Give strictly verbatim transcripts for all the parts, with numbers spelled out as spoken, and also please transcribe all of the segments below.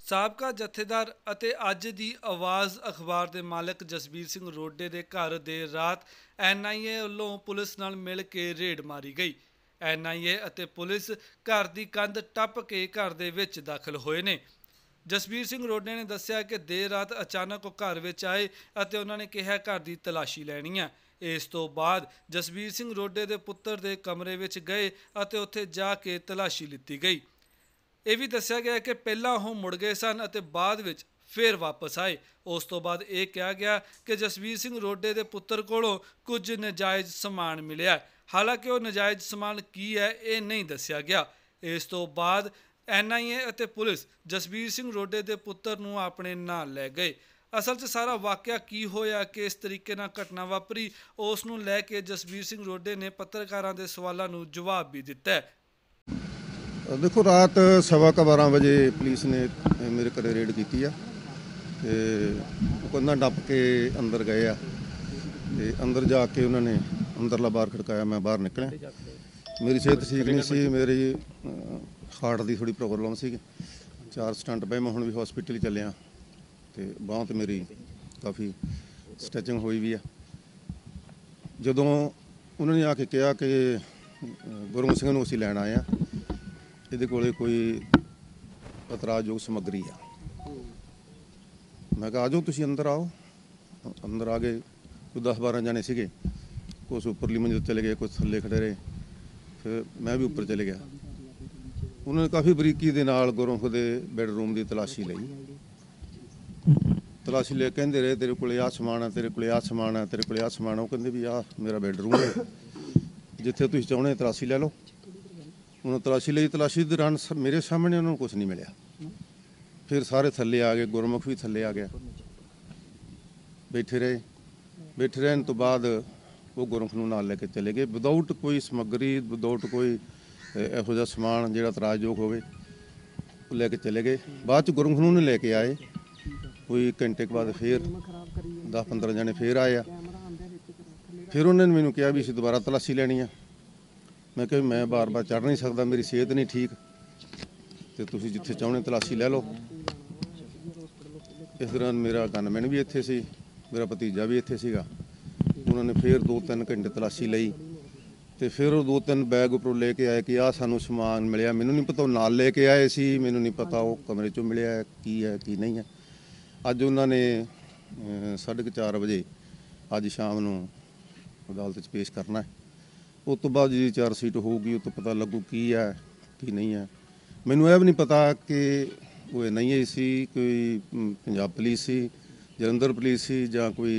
ਸਾਬਕਾ ਜਥੇਦਾਰ ਅਤੇ ਅੱਜ ਦੀ ਆਵਾਜ਼ ਅਖਬਾਰ ਦੇ ਮਾਲਕ ਜਸਬੀਰ ਸਿੰਘ ਰੋਡੇ ਦੇ ਘਰ ਦੇ ਰਾਤ ਐਨ ਆਈ ਏ ਵੱਲੋਂ ਪੁਲਿਸ ਨਾਲ ਮਿਲ ਕੇ ਰੇਡ ਮਾਰੀ ਗਈ। ਐਨ ਆਈ ਏ ਅਤੇ ਪੁਲਿਸ ਘਰ ਦੀ ਕੰਧ ਟੱਪ ਕੇ ਘਰ ਦੇ ਵਿੱਚ ਦਾਖਲ ਹੋਏ ਨੇ। ਜਸਬੀਰ ਸਿੰਘ ਰੋਡੇ ਨੇ ਦੱਸਿਆ ਕਿ ਦੇਰ ਰਾਤ ਅਚਾਨਕ ਉਹ ਘਰ ਵਿੱਚ ਆਏ ਅਤੇ ਉਹਨਾਂ ਨੇ ਕਿਹਾ ਘਰ ਦੀ ਤਲਾਸ਼ੀ ਲੈਣੀ ਹੈ। ਇਸ ਤੋਂ ਬਾਅਦ ਜਸਬੀਰ ਸਿੰਘ ਰੋਡੇ ਦੇ ਪੁੱਤਰ ਦੇ ਕਮਰੇ ਵਿੱਚ ਗਏ ਅਤੇ ਉੱਥੇ ਜਾ ਕੇ ਤਲਾਸ਼ੀ ਲਿੱਤੀ ਗਈ। ਇਹ ਵੀ ਦੱਸਿਆ ਗਿਆ ਕਿ ਪਹਿਲਾਂ ਉਹ ਮੁੜ ਗਏ ਸਨ ਅਤੇ ਬਾਅਦ ਵਿੱਚ ਫਿਰ ਵਾਪਸ ਆਏ। ਉਸ ਤੋਂ ਬਾਅਦ ਇਹ ਕਿਹਾ ਗਿਆ ਕਿ ਜਸਬੀਰ ਸਿੰਘ ਰੋਡੇ ਦੇ ਪੁੱਤਰ ਕੋਲੋਂ ਕੁਝ ਨਜਾਇਜ਼ ਸਮਾਨ ਮਿਲਿਆ। ਹਾਲਾਂਕਿ ਉਹ ਨਜਾਇਜ਼ ਸਮਾਨ ਕੀ ਹੈ ਇਹ ਨਹੀਂ ਦੱਸਿਆ ਗਿਆ। ਇਸ ਤੋਂ ਬਾਅਦ ਐਨ ਆਈ ਏ ਅਤੇ ਪੁਲਿਸ ਜਸਬੀਰ ਸਿੰਘ ਰੋਡੇ ਦੇ ਪੁੱਤਰ ਨੂੰ ਆਪਣੇ ਨਾਲ ਲੈ ਗਏ। ਅਸਲ 'ਚ ਸਾਰਾ ਵਾਕਿਆ ਕੀ ਹੋਇਆ, ਕਿਸ ਤਰੀਕੇ ਨਾਲ ਘਟਨਾ ਵਾਪਰੀ, ਉਸ ਨੂੰ ਲੈ ਕੇ ਜਸਬੀਰ ਸਿੰਘ ਰੋਡੇ ਨੇ ਪੱਤਰਕਾਰਾਂ ਦੇ ਸਵਾਲਾਂ ਨੂੰ ਜਵਾਬ ਵੀ ਦਿੱਤਾ ਹੈ। देखो रात सवा का बारह बजे पुलिस ने मेरे घर रेड की है। कंधा टप के अंदर गए आ ते अंदर जाके उन्होंने अंदरला बार खड़काया। मैं बाहर निकलिया। मेरी सेहत ठीक नहीं सी, मेरी हार्ट की थोड़ी प्रॉब्लम सी। चार स्टंट पे मैं हुण भी हॉस्पिटल चलिया ते बांह ते मेरी काफ़ी स्टिचिंग हुई भी है। जदों उन्होंने आके कहा कि गुरमुख सिंह नूं असीं लैण आए हैं, ਇਹਦੇ ਕੋਲੇ ਕੋਈ ਇਤਰਾਜ਼ਯੋਗ ਸਮੱਗਰੀ ਆ। ਮੈਂ ਕਿਹਾ ਆ ਜਾਓ ਤੁਸੀਂ ਅੰਦਰ ਆਓ। ਅੰਦਰ ਆ ਗਏ। ਕੋਈ ਦਸ ਬਾਰਾਂ ਜਾਣੇ ਸੀਗੇ। ਕੁਛ ਉੱਪਰਲੀ ਮੰਜ਼ਿਲ ਚਲੇ ਗਏ, ਕੁਛ ਥੱਲੇ ਖੜੇ ਰਹੇ। ਫਿਰ ਮੈਂ ਵੀ ਉੱਪਰ ਚਲੇ ਗਿਆ। ਉਹਨਾਂ ਨੇ ਕਾਫੀ ਬਰੀਕੀ ਦੇ ਨਾਲ ਗੁਰਮੁਖ ਦੇ ਬੈਡਰੂਮ ਦੀ ਤਲਾਸ਼ੀ ਲਈ। ਤਲਾਸ਼ੀ ਲੈ ਕਹਿੰਦੇ ਰਹੇ ਤੇਰੇ ਕੋਲੇ ਆਹ ਸਮਾਨ ਆ, ਤੇਰੇ ਕੋਲੇ ਆਹ ਸਮਾਨ ਆ, ਤੇਰੇ ਕੋਲੇ ਆਹ ਸਮਾਨ ਆ। ਉਹ ਕਹਿੰਦੇ ਵੀ ਆਹ ਮੇਰਾ ਬੈਡਰੂਮ ਹੈ, ਜਿੱਥੇ ਤੁਸੀਂ ਚਾਹੁੰਦੇ ਤਲਾਸ਼ੀ ਲੈ ਲਓ। उन्होंने तलाशी ली। तलाशी दौरान मेरे सामने उन्होंने कुछ नहीं मिला। फिर सारे थल्ले आ गए, गुरमुख भी थल्ले आ गया। बैठे रहे। बैठे रहने तो बाद वो गुरमुख नूं नाल लेके चले गए विदाउट कोई समग्री, विदाउट कोई इहो जिहा समान जिहड़ा इतराज़योग होवे वो लैके चले गए। बाद च गुरमुख नूं लेके आए। कोई घंटे के बाद फिर दस पंद्रह जने फिर आए आ। फिर उन्होंने मैनूं कहा भी असीं दोबारा तलाशी लैनी है। मैं कहा मैं बार बार चढ़ नहीं सकता, मेरी सेहत नहीं ठीक, तो तुसीं जिथे चाहुणे तलाशी लै लो। इस दौरान मेरा गनमैन भी इत्थे सी, मेरा भतीजा भी इत्थे सीगा। उन्होंने फिर दो तीन घंटे तलाशी लई ते फिर दो तीन बैग उपरों लेके आए कि आ सानूं समान मिलिया। मैनूं नहीं पता नाल लेके आए सी, मैनूं नहीं पता वो कमरे चों मिलिया है की है की नहीं है। अज उन्होंने साढ़े चार बजे अज शाम नूं अदालत च पेश करना है। उस तो बाद जी चार सीट होगी, उस तो पता लगू की है की नहीं है। मैनू यह भी नहीं पता कि वो नहीं है सी कोई पंजाब पुलिस सी, जलंधर पुलिस सी, या कोई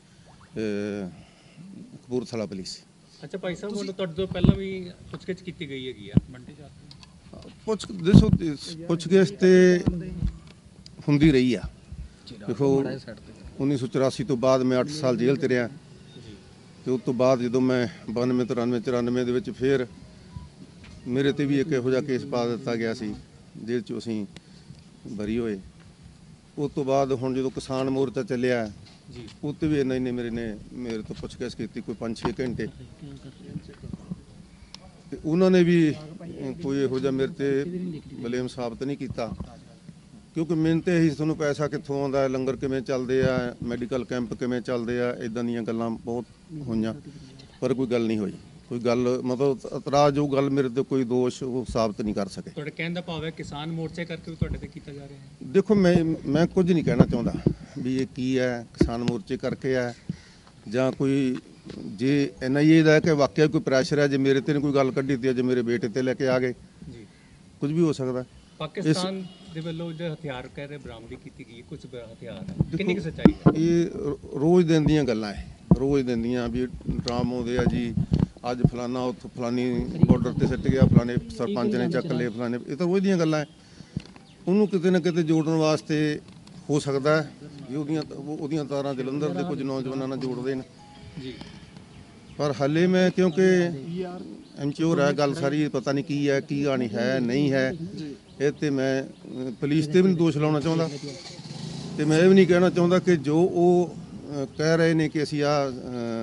कपूरथला पुलिस सी। अच्छा भाई साहब, वो तुहाडे तो पहला भी पुछगिछ कीती गई हैगी आ मंडी च? पुछ दसो पुछगिछ ते हुंदी रही आ। देखो उन्नीस सौ चौरासी तो बाद मैं अठ साल जेल ते रहा ਤੇ ਉਸ ਤੋਂ ਬਾਅਦ ਜਦੋਂ ਮੈਂ ਬਾਨਵੇਂ ਤਰਾਨਵੇਂ ਚੁਰਾਨਵੇਂ ਦੇ ਵਿੱਚ ਫਿਰ ਮੇਰੇ 'ਤੇ ਵੀ ਇੱਕ ਇਹੋ ਜਿਹਾ ਕੇਸ ਪਾ ਦਿੱਤਾ ਗਿਆ ਸੀ, ਜੇਲ੍ਹ 'ਚੋਂ ਅਸੀਂ ਬਰੀ ਹੋਏ। ਉਸ ਤੋਂ ਬਾਅਦ ਹੁਣ ਜਦੋਂ ਕਿਸਾਨ ਮੋਰਚਾ ਚੱਲਿਆ ਜੀ, ਉਹ 'ਤੇ ਵੀ ਇੰਨਾ ਇੰਨੇ ਮੇਰੇ ਨੇ ਮੇਰੇ ਤੋਂ ਪੁੱਛਗਿੱਛ ਕੀਤੀ ਕੋਈ ਪੰਜ ਛੇ ਘੰਟੇ। ਤੇ ਉਹਨਾਂ ਨੇ ਵੀ ਕੋਈ ਇਹੋ ਜਿਹਾ ਮੇਰੇ 'ਤੇ ਬਲੇਮ ਸਾਬਤ ਨਹੀਂ ਕੀਤਾ, ਕਿਉਂਕਿ ਮੈਨੂੰ ਤਾਂ ਇਹੀ ਤੁਹਾਨੂੰ ਪੈਸਾ ਕਿੱਥੋਂ ਆਉਂਦਾ, ਲੰਗਰ ਕਿਵੇਂ ਚੱਲਦੇ ਆ, ਮੈਡੀਕਲ ਕੈਂਪ ਕਿਵੇਂ ਚੱਲਦੇ ਆ, ਇੱਦਾਂ ਦੀਆਂ ਗੱਲਾਂ ਬਹੁਤ ਹੋਈਆਂ, ਪਰ ਕੋਈ ਗੱਲ ਨਹੀਂ ਹੋਈ। ਕੋਈ ਗੱਲ ਮਤਲਬ ਇਤਰਾਜ਼ਯੋਗ ਗੱਲ ਮੇਰੇ 'ਤੇ ਕੋਈ ਦੋਸ਼ ਉਹ ਸਾਬਤ ਨਹੀਂ ਕਰ ਸਕੇ। ਤੁਹਾਡੇ ਕਹਿਣ ਦਾ ਭਾਵ ਹੈ ਕਿਸਾਨ ਮੋਰਚੇ ਕਰਕੇ ਵੀ ਤੁਹਾਡੇ 'ਤੇ ਕੀਤਾ ਜਾ ਰਿਹਾ ਹੈ? ਦੇਖੋ ਮੈਂ ਮੈਂ ਕੁਝ ਨਹੀਂ ਕਹਿਣਾ ਚਾਹੁੰਦਾ ਵੀ ਇਹ ਕੀ ਹੈ, ਕਿਸਾਨ ਮੋਰਚੇ ਕਰਕੇ ਹੈ ਜਾਂ ਕੋਈ ਜੇ ਐਨ ਆਈ ਏ ਦਾ ਕਿ ਵਾਕਿਆ ਕੋਈ ਪ੍ਰੈਸ਼ਰ ਹੈ, ਜੇ ਮੇਰੇ 'ਤੇ ਕੋਈ ਗੱਲ ਕੱਢੀ ਤੀ, ਜੇ ਮੇਰੇ ਬੇਟੇ 'ਤੇ ਲੈ ਕੇ ਆ ਗਏ ਜੀ, ਕੁਝ ਵੀ ਹੋ ਸਕਦਾ। ਪਾਕਿਸਤਾਨ ਦੇ ਵੱਲੋਂ ਜਿਹੜੇ ਹਥਿਆਰ ਕਹਿ ਰਹੇ ਬਰਾਮਦੀ ਕੀਤੀ ਗਈ, ਕੁਝ ਹਥਿਆਰ ਹੈ, ਕਿੰਨੀ ਕੁ ਸੱਚਾਈ ਹੈ? ਇਹ ਰੋਜ਼ ਦਿਨ ਦੀਆਂ ਗੱਲਾਂ ਹੈ, ਰੋਜ਼ ਦਿਨ ਦੀਆਂ ਵੀ ਡਰਾਮ ਆਉਂਦੇ ਆ ਜੀ, ਅੱਜ ਫਲਾਨਾ ਉੱਥੋਂ ਫਲਾਨੀ ਬਾਰਡਰ 'ਤੇ ਸਿੱਟ ਗਿਆ, ਫਲਾਣੇ ਸਰਪੰਚ ਨੇ ਚੱਕ ਲਏ, ਫਲਾਣੇ, ਇਹ ਤਾਂ ਰੋਜ਼ ਦੀਆਂ ਗੱਲਾਂ ਹੈ। ਉਹਨੂੰ ਕਿਤੇ ਨਾ ਕਿਤੇ ਜੋੜਨ ਵਾਸਤੇ ਹੋ ਸਕਦਾ ਵੀ ਉਹਦੀਆਂ ਉਹਦੀਆਂ ਤਾਰਾਂ ਜਲੰਧਰ ਦੇ ਕੁਝ ਨੌਜਵਾਨਾਂ ਨਾਲ ਜੋੜਦੇ ਨੇ ਜੀ, ਪਰ ਹਾਲੇ ਮੈਂ ਕਿਉਂਕਿ ਇਨਸ਼ੋਰ ਹੈ ਗੱਲ ਸਾਰੀ, ਪਤਾ ਨਹੀਂ ਕੀ ਹੈ ਕੀ ਕਹਾਣੀ ਹੈ ਨਹੀਂ ਹੈ। ਇਹ ਤੇ ਮੈਂ ਪੁਲਿਸ 'ਤੇ ਵੀ ਨਹੀਂ ਦੋਸ਼ ਲਾਉਣਾ ਚਾਹੁੰਦਾ, ਤੇ ਮੈਂ ਇਹ ਵੀ ਨਹੀਂ ਕਹਿਣਾ ਚਾਹੁੰਦਾ ਕਿ ਜੋ ਉਹ ਕਹਿ ਰਹੇ ਨੇ ਕਿ ਅਸੀਂ ਆਹ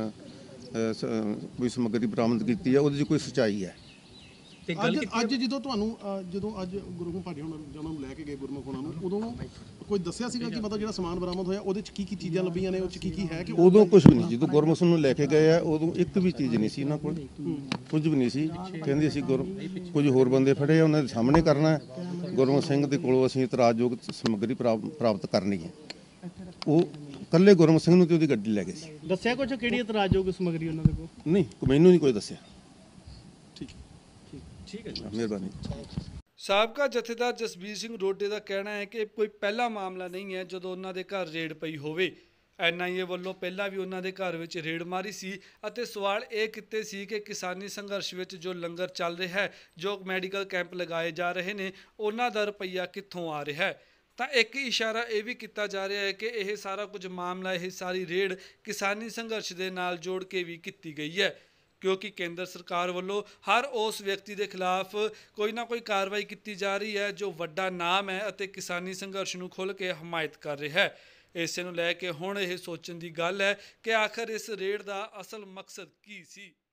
ਕੋਈ ਸਮੱਗਰੀ ਬਰਾਮਦ ਕੀਤੀ ਹੈ ਉਹਦੇ 'ਚ ਕੋਈ ਸੱਚਾਈ ਹੈ। ਅੱਜ ਅੱਜ ਜਦੋਂ ਤੁਹਾਨੂੰ ਜਦੋਂ ਅੱਜ ਗੁਰਮੁਖ ਭਾਜੀ ਉਹਨਾਂ ਨੂੰ ਲੈ ਕੇ ਗਏ ਗੁਰਮੁਖ ਉਹਨਾਂ ਨੂੰ ਉਦੋਂ ਕੋਈ ਦੱਸਿਆ ਸੀਗਾ ਕਿ ਮਤਲਬ ਜਿਹੜਾ ਸਮਾਨ ਬਰਾਮਦ ਹੋਇਆ ਉਹਦੇ ਚ ਕੀ ਕੀ ਚੀਜ਼ਾਂ ਲੱਭੀਆਂ ਨੇ, ਉਹ ਚ ਕੀ ਕੀ ਹੈ ਕਿ ਉਦੋਂ ਕੁਝ ਵੀ ਨਹੀਂ, ਜਦੋਂ ਗੁਰਮੁਖ ਸਿੰਘ ਨੂੰ ਲੈ ਕੇ ਗਏ ਆ ਉਦੋਂ ਇੱਕ ਵੀ ਚੀਜ਼ ਨਹੀਂ ਸੀ ਇਹਨਾਂ ਕੋਲ, ਕੁਝ ਵੀ ਨਹੀਂ ਸੀ। ਕਹਿੰਦੇ ਅਸੀਂ ਗੁਰ ਕੁਝ ਹੋਰ ਬੰਦੇ ਫੜੇ ਆ, ਉਹਨਾਂ ਦੇ ਸਾਹਮਣੇ ਕਰਨਾ ਹੈ, ਗੁਰਮੁਖ ਸਿੰਘ ਦੇ ਕੋਲੋਂ ਅਸੀਂ ਇਤਰਾਜ਼ਯੋਗ ਸਮੱਗਰੀ ਪ੍ਰਾਪ- ਪ੍ਰਾਪਤ ਕਰਨੀ ਹੈ। ਉਹ ਇਕੱਲੇ ਗੁਰਮੁਖ ਸਿੰਘ ਨੂੰ ਤੇ ਉਹਦੀ ਗੱਡੀ ਲੈ ਗਏ ਸੀ। ਦੱਸਿਆ ਕੁਝ ਕਿਹੜੀ ਇਤਰਾਜ਼ਯੋਗ ਸਮੱਗਰੀ ਉਹਨਾਂ ਦੇ ਕੋਲ? ਨਹੀਂ, ਮੈਨੂੰ ਨਹੀਂ ਕੋਈ ਦੱਸਿਆ। ਠੀਕ ਠੀਕ ਹੈ ਜੀ। ਮਿਹਰਬਾਨੀ। ਸਾਬਕਾ ਜਥੇਦਾਰ ਜਸਬੀਰ ਸਿੰਘ ਰੋਡੇ ਦਾ ਕਹਿਣਾ ਹੈ ਕਿ ਕੋਈ ਪਹਿਲਾ ਮਾਮਲਾ ਨਹੀਂ ਹੈ ਜਦੋਂ ਉਹਨਾਂ ਦੇ ਘਰ ਰੇਡ ਪਈ ਹੋਵੇ। ਐਨ ਆਈ ਏ ਵੱਲੋਂ ਪਹਿਲਾਂ ਵੀ ਉਹਨਾਂ ਦੇ ਘਰ ਵਿੱਚ ਰੇਡ ਮਾਰੀ ਸੀ ਅਤੇ ਸਵਾਲ ਇਹ ਕੀਤੇ ਸੀ ਕਿ ਕਿਸਾਨੀ ਸੰਘਰਸ਼ ਵਿੱਚ ਜੋ ਲੰਗਰ ਚੱਲ ਰਿਹਾ ਹੈ, ਜੋ ਮੈਡੀਕਲ ਕੈਂਪ ਲਗਾਏ ਜਾ ਰਹੇ ਨੇ, ਉਹਨਾਂ ਦਾ ਰੁਪਈਆ ਕਿੱਥੋਂ ਆ ਰਿਹਾ ਹੈ। ਤਾਂ ਇੱਕ ਇਸ਼ਾਰਾ ਇਹ ਵੀ ਕੀਤਾ ਜਾ ਰਿਹਾ ਹੈ ਕਿ ਇਹ ਸਾਰਾ ਕੁਝ ਮਾਮਲਾ, ਇਹ ਸਾਰੀ ਰੇਡ ਕਿਸਾਨੀ ਸੰਘਰਸ਼ ਦੇ ਨਾਲ ਜੋੜ ਕੇ ਵੀ ਕੀਤੀ ਗਈ ਹੈ, ਕਿਉਂਕਿ ਕੇਂਦਰ ਸਰਕਾਰ ਵੱਲੋਂ ਹਰ ਉਸ ਵਿਅਕਤੀ ਦੇ ਖਿਲਾਫ ਕੋਈ ਨਾ ਕੋਈ ਕਾਰਵਾਈ ਕੀਤੀ ਜਾ ਰਹੀ ਹੈ ਜੋ ਵੱਡਾ ਨਾਮ ਹੈ ਅਤੇ ਕਿਸਾਨੀ ਸੰਘਰਸ਼ ਨੂੰ ਖੁੱਲ੍ਹ ਕੇ ਹਮਾਇਤ ਕਰ ਰਿਹਾ ਹੈ। ਇਸੇ ਨੂੰ ਲੈ ਕੇ ਹੁਣ ਇਹ ਸੋਚਣ ਦੀ ਗੱਲ ਹੈ ਕਿ ਆਖਰ ਇਸ ਰੇਡ ਦਾ ਅਸਲ ਮਕਸਦ ਕੀ ਸੀ।